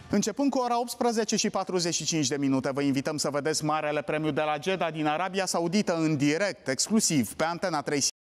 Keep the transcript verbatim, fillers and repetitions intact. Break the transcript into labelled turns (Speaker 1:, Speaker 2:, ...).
Speaker 1: Începând cu ora optsprezece și patruzeci și cinci de minute, vă invităm să vedeți Marele Premiu de la Jeddah din Arabia Saudită în direct, exclusiv, pe Antena trei.